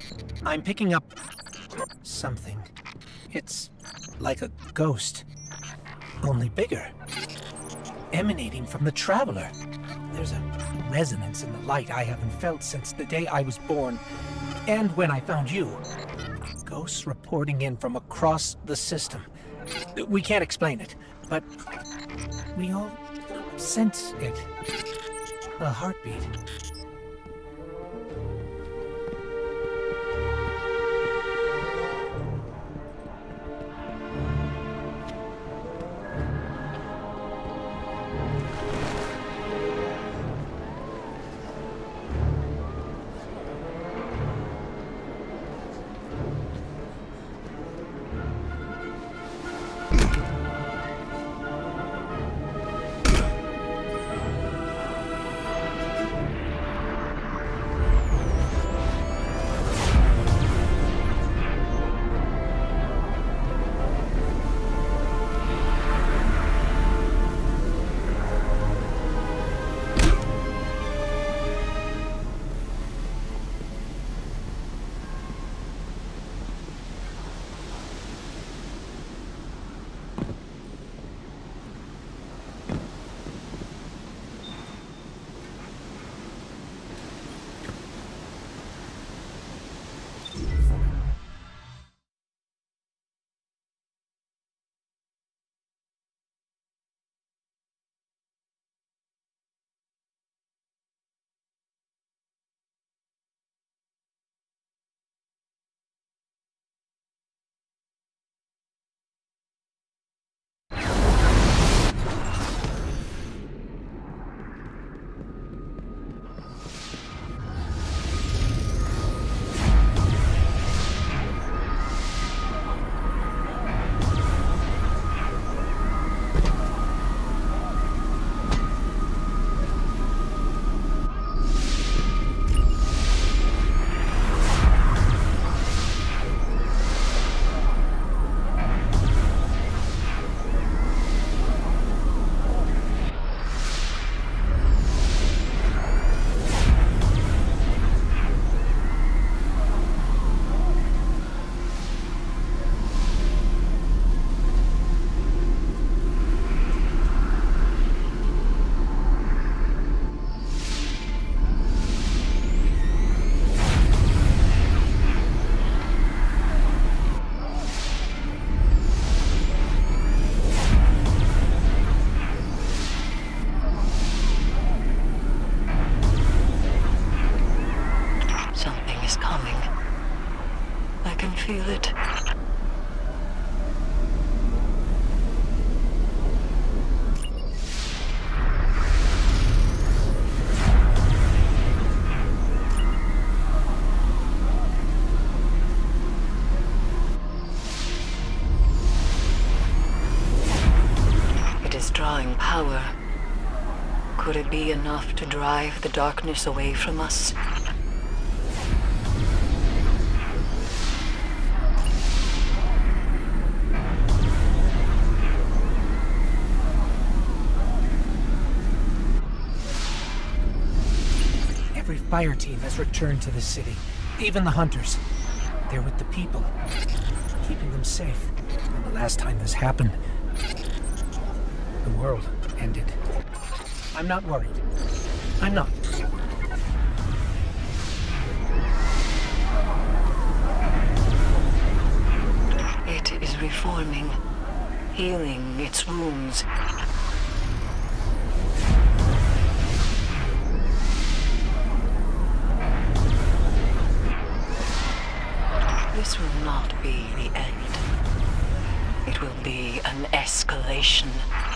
I'm picking up something. It's like a ghost, only bigger, emanating from the Traveler. There's a resonance in the light I haven't felt since the day I was born, and when I found you. Ghosts reporting in from across the system. We can't explain it, but we all sense it. A heartbeat. Feel it. It is drawing power. Could it be enough to drive the darkness away from us? Every fire team has returned to the city. Even the hunters. They're with the people, keeping them safe. And the last time this happened, the world ended. I'm not worried. I'm not. It is reforming, healing its wounds. This will not be the end. It will be an escalation.